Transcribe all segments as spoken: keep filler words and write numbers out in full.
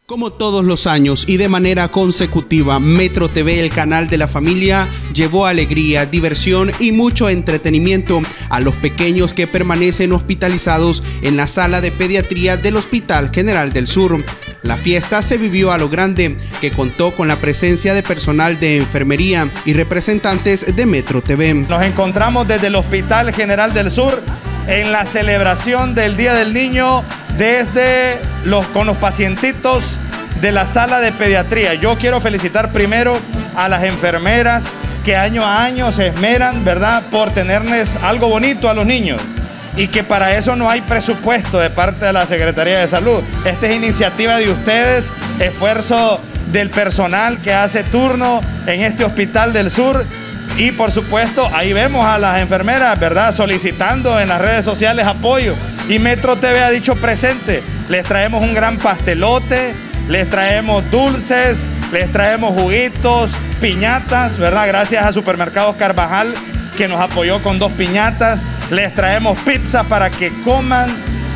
Como todos los años y de manera consecutiva, Metro T V, el canal de la familia, llevó alegría, diversión y mucho entretenimiento a los pequeños que permanecen hospitalizados en la sala de pediatría del Hospital General del Sur. La fiesta se vivió a lo grande, que contó con la presencia de personal de enfermería y representantes de Metro T V. Nos encontramos desde el Hospital General del Sur en la celebración del Día del Niño desde los, con los pacientitos de la sala de pediatría. Yo quiero felicitar primero a las enfermeras que año a año se esmeran, ¿verdad?, por tenerles algo bonito a los niños, y que para eso no hay presupuesto de parte de la Secretaría de Salud. Esta es iniciativa de ustedes, esfuerzo del personal que hace turno en este Hospital del Sur. Y por supuesto, ahí vemos a las enfermeras, ¿verdad?, solicitando en las redes sociales apoyo. Y Metro T V ha dicho presente. Les traemos un gran pastelote, les traemos dulces, les traemos juguitos, piñatas, ¿verdad? Gracias a Supermercados Carvajal, que nos apoyó con dos piñatas. Les traemos pizza para que coman,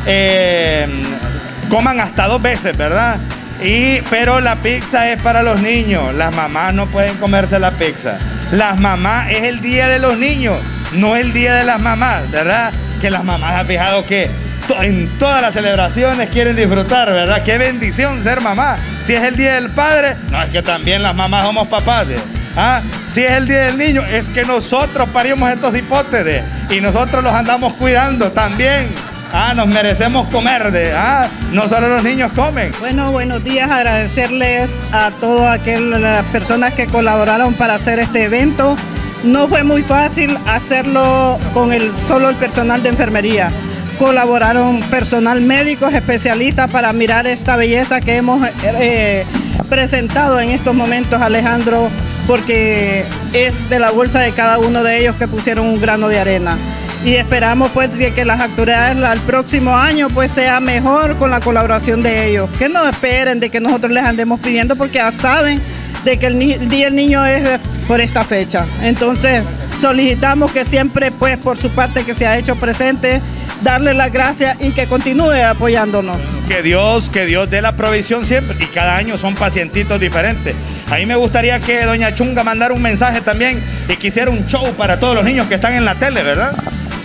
eh, coman hasta dos veces, ¿verdad? Y, pero la pizza es para los niños. Las mamás no pueden comerse la pizza. Las mamás, es el día de los niños, no el día de las mamás, ¿verdad? Que las mamás han fijado que en todas las celebraciones quieren disfrutar, ¿verdad? Qué bendición ser mamá. Si es el día del padre, no, es que también las mamás somos papás. ¿eh? ¿Ah? Si es el día del niño, es que nosotros parimos estos hipotes y nosotros los andamos cuidando también. Ah, nos merecemos comer, de, ah, no solo los niños comen. Bueno, buenos días, agradecerles a todas aquellas personas que colaboraron para hacer este evento. No fue muy fácil hacerlo con el, solo el personal de enfermería. Colaboraron personal médicos, especialistas para mirar esta belleza que hemos eh, presentado en estos momentos, Alejandro, porque es de la bolsa de cada uno de ellos que pusieron un grano de arena. Y esperamos pues de que las actividades al próximo año pues sea mejor con la colaboración de ellos. Que no esperen de que nosotros les andemos pidiendo, porque ya saben de que el, el Día del Niño es por esta fecha. Entonces solicitamos que siempre pues por su parte que se ha hecho presente, darle las gracias y que continúe apoyándonos. Que Dios, que Dios dé la provisión siempre, y cada año son pacientitos diferentes. A mí me gustaría que doña Chunga mandara un mensaje también y que hiciera un show para todos los niños que están en la tele, ¿verdad?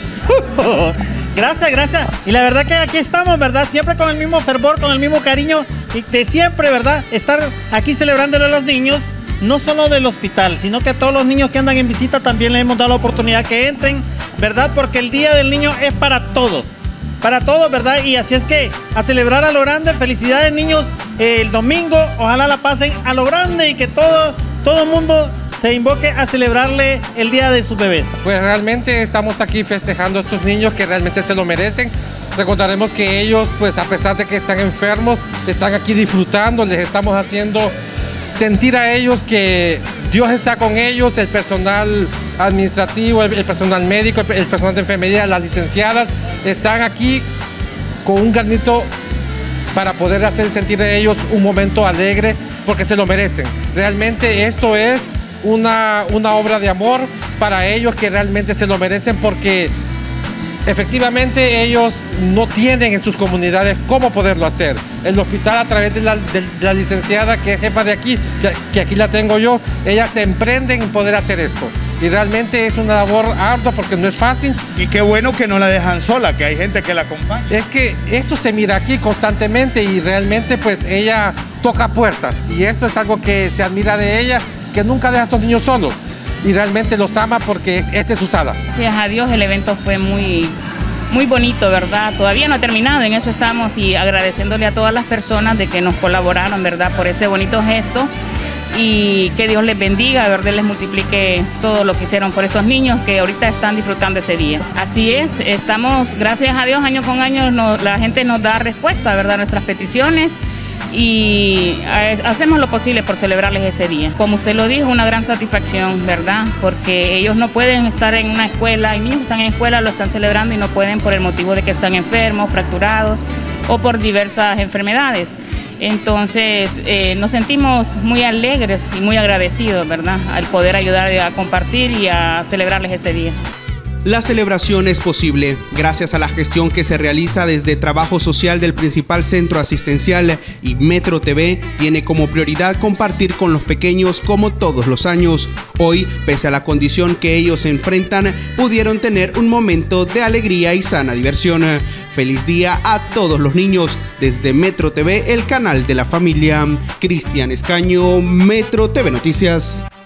Gracias, gracias. Y la verdad que aquí estamos, ¿verdad? Siempre con el mismo fervor, con el mismo cariño y de siempre, ¿verdad? Estar aquí celebrándole a los niños, no solo del hospital, sino que a todos los niños que andan en visita también les hemos dado la oportunidad que entren, ¿verdad? Porque el Día del Niño es para todos, para todos, ¿verdad? Y así es que a celebrar a lo grande. Felicidades, niños, eh, el domingo, ojalá la pasen a lo grande y que todo, todo el mundo se invoque a celebrarle el día de su bebé. Pues realmente estamos aquí festejando a estos niños que realmente se lo merecen. Recordaremos que ellos, pues a pesar de que están enfermos, están aquí disfrutando, les estamos haciendo sentir a ellos que Dios está con ellos, el personal administrativo, el, el personal médico, el, el personal de enfermería, las licenciadas, están aquí con un granito para poder hacer sentir a ellos un momento alegre, porque se lo merecen. Realmente esto es Una, una obra de amor para ellos, que realmente se lo merecen, porque efectivamente ellos no tienen en sus comunidades cómo poderlo hacer. El hospital, a través de la, de, de la licenciada que es jefa de aquí, que, que aquí la tengo yo, ellas se emprenden en poder hacer esto. Y realmente es una labor ardua porque no es fácil. Y qué bueno que no la dejan sola, que hay gente que la acompaña. Es que esto se mira aquí constantemente y realmente pues ella toca puertas. Y esto es algo que se admira de ella, que nunca deja a estos niños solos y realmente los ama porque esta es su sala. Gracias a Dios el evento fue muy, muy bonito, ¿verdad? Todavía no ha terminado, en eso estamos, y agradeciéndole a todas las personas de que nos colaboraron, ¿verdad?, por ese bonito gesto, y que Dios les bendiga, ¿verdad?, les multiplique todo lo que hicieron por estos niños que ahorita están disfrutando ese día. Así es, estamos, gracias a Dios, año con año nos, la gente nos da respuesta, ¿verdad?, a nuestras peticiones, y hacemos lo posible por celebrarles ese día. Como usted lo dijo, una gran satisfacción, ¿verdad? Porque ellos no pueden estar en una escuela, hay niños que están en escuela, lo están celebrando y no pueden por el motivo de que están enfermos, fracturados o por diversas enfermedades. Entonces eh, nos sentimos muy alegres y muy agradecidos, ¿verdad?, al poder ayudar a compartir y a celebrarles este día. La celebración es posible gracias a la gestión que se realiza desde Trabajo Social del principal centro asistencial, y Metro T V tiene como prioridad compartir con los pequeños como todos los años. Hoy, pese a la condición que ellos enfrentan, pudieron tener un momento de alegría y sana diversión. Feliz día a todos los niños desde Metro T V, el canal de la familia. Cristian Escaño, Metro T V Noticias.